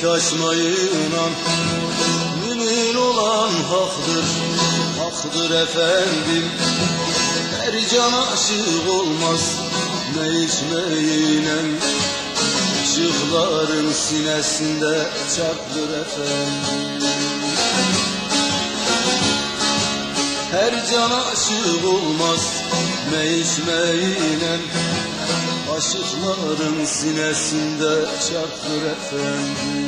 taşmayın an. Mümin olan haktır, haktır efendim. Her can aşık olmaz ne içmeyle. Işıkların sinesinde çarptır efendim. Her can aşık olmaz ne içmeyle. Aşıkların sinesinde çarptır efendim.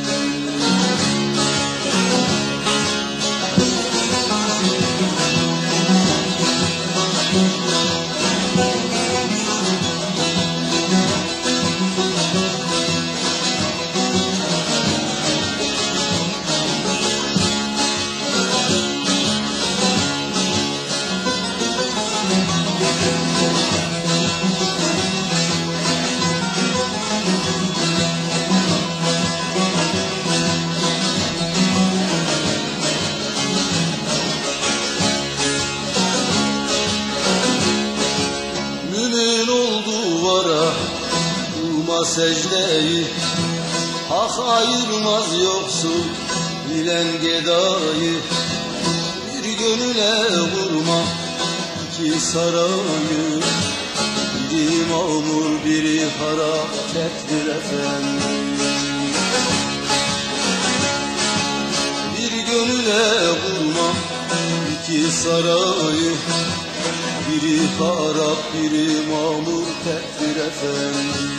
Secdeyi hak ayırmaz yoksul bilen gedayı. Bir gönüle vurma iki sarayı. Biri mamur biri harekettir efendim. Bir gönüle vurma iki sarayı. Biri harap biri mamur tektir efendim.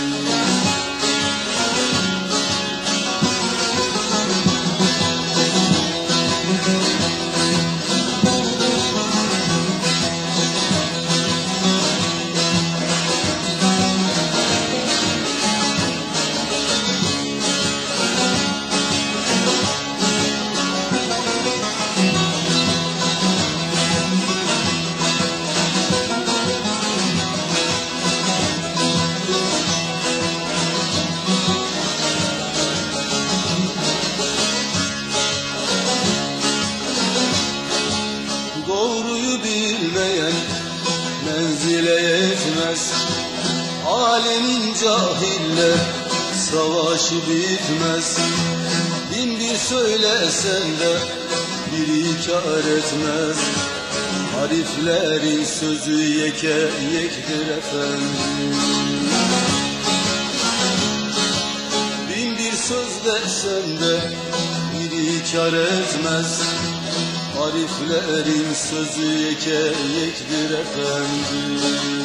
Doğruyu bilmeyen menzile yetmez. Alemin cahille savaşı bitmez. Bin bir söylesen de biri kâr etmez. Ariflerin sözü yeke yektir efendim. Bin bir söz desen de biri kâr etmez. Ariflerin sözü yeke yektir efendim.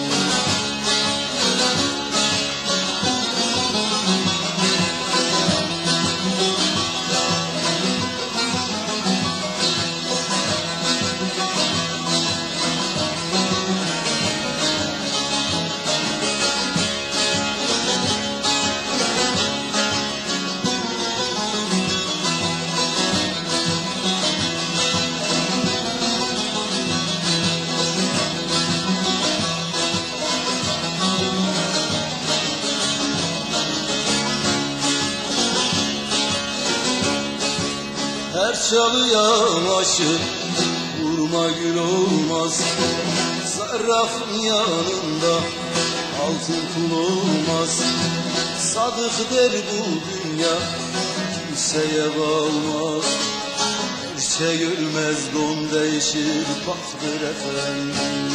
Her çalıyan aşık vurma gül olmaz. Zarrafın yanında altın kul olmaz. Sadık der bu dünya kimseye kalmaz. Erçe görmez don değişir baktır efendim.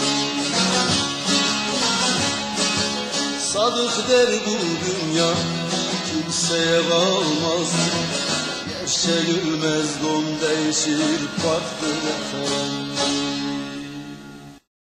Sadık der bu dünya kimseye kalmaz. Gerçe gülmez don değişir farklı efendim.